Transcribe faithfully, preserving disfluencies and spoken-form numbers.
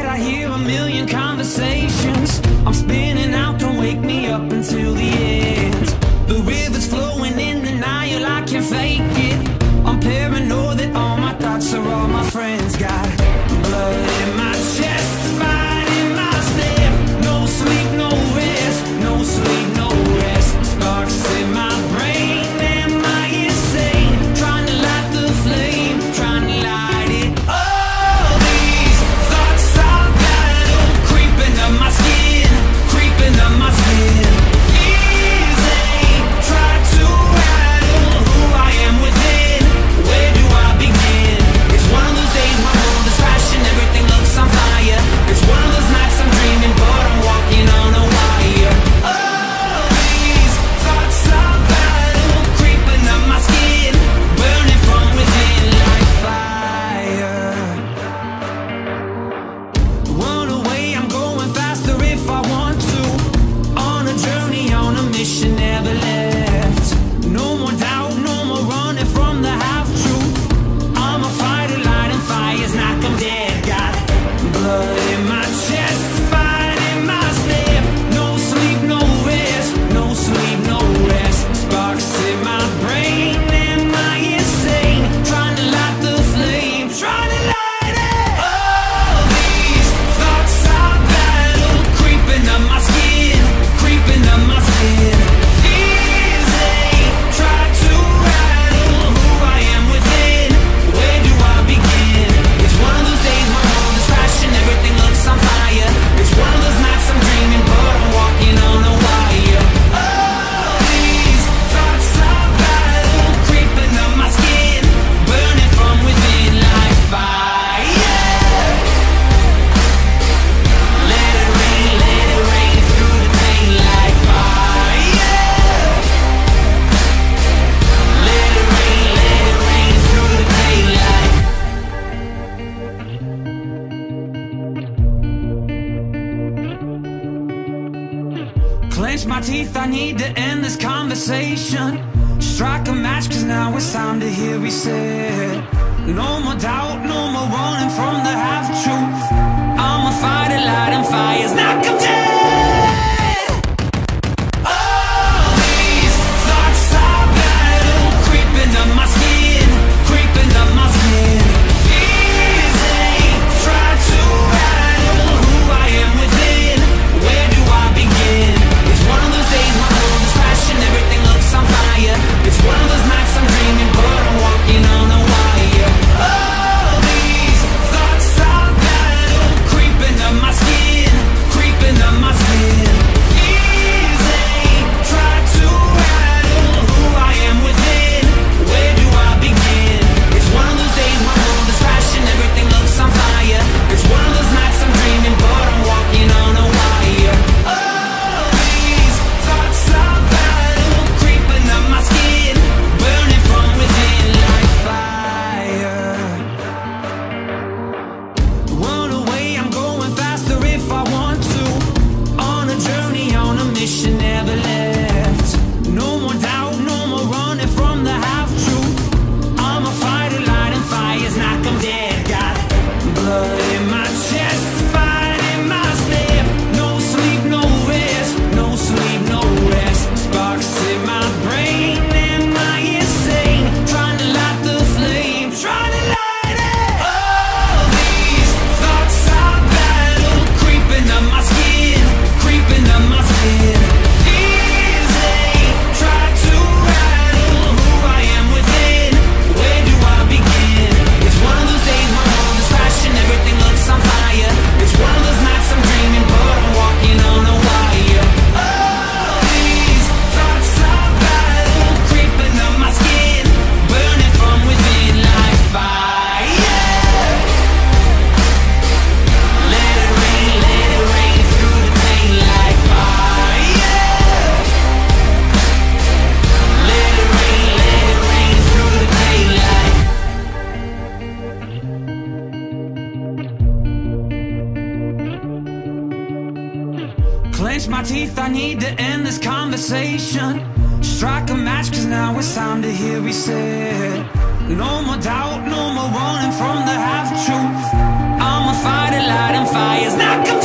I hear a million conversations. I'm spinning out, don't wake me up until the end. The river's flowing in denial, I can't fake it. I'm paranoid that all my thoughts are all my friends. Got blood in my chest, fight in my step. No sleep, no rest, no sleep, no rest. Sparks in my brain, am I insane? Trying to light the flame, trying to light it. All these thoughts are battle, creeping up my skin, creeping up my skin. Fears ain't try to rattle who I am within. Where do I begin? It's one of those days my world is crashing, everything looks on fire. It's one of those nights I'm dreaming, but I'm walking on a wire. All these thoughts are battle, creeping up my skin, burning from within like fire. Run away, I'm going faster if I want to. On a journey, on a mission, never left. No more doubt, no more running from the half-truth. I'm a fighter, lighting fires, knock 'em dead. Got blood in my chest, fight in my step. No sleep, no rest, no sleep, no rest. Sparks in my brain, am I insane? Trying to light the flame, trying to light it. All these thoughts are battle, creeping up my skin, creeping up my skin. Fears ain't try to rattle who I am within. Where do I begin? It's one of those days my world is crashing, everything looks on fire. It's one of those nights I'm dreaming, but I'm walking on a wire. All these thoughts are battle, creeping up my skin, burning from within like fire. Let it rain, let it rain through the pain like fire. Let it rain, let it rain through the pain like. Clench my teeth, I need to end this conversation. Strike a match, cause now it's time to hear reset. No more doubt, no more running from the half-truth. I'm a fighter, lighting fires, knock 'em dead. All these thoughts are battle, creeping up my skin, creeping up my skin. Fears ain't try to rattle who I am within. Where do I begin? It's one of those days my world is crashing, everything looks on fire. It's one of those nights I'm dreaming, but I'm walking on a wire. All these thoughts are battle, creeping up my skin, creeping up my skin. Fears ain't try to rattle who I am within. Where do I begin? It's one of those days my world is crashing, everything looks on fire. It's one of those nights I'm dreaming, but I'm walking on a wire. All these thoughts are battle, creeping up my skin, burning from within like fire. Run away, I'm going faster if I want to. On a journey, on a mission, never left. No more doubt, no more running from the half-truth. I'm a fighter, lighting fires, knock 'em dead. Got blood in my chest, fight in my step. No sleep, no rest, no sleep, no rest. Sparks in my brain, am I insane? Trying to light the flame, trying to light it. All these thoughts are battle, creeping up my skin, creeping up my skin. Fears ain't try to rattle who I am within. Where do I begin? It's one of those days my world is crashing, everything looks on fire. It's one of those nights I'm dreaming, but I'm walking on a wire. All these thoughts are battle, creeping up my skin, burning from within like fire. Let it rain, let it rain through the pain like fire. Let it rain, let it rain through the pain like. Clench my teeth, I need to end this conversation. Strike a match, cause now it's time to hear reset. No more doubt, no more running from the half-truth. I'ma fight it, lighting fires, not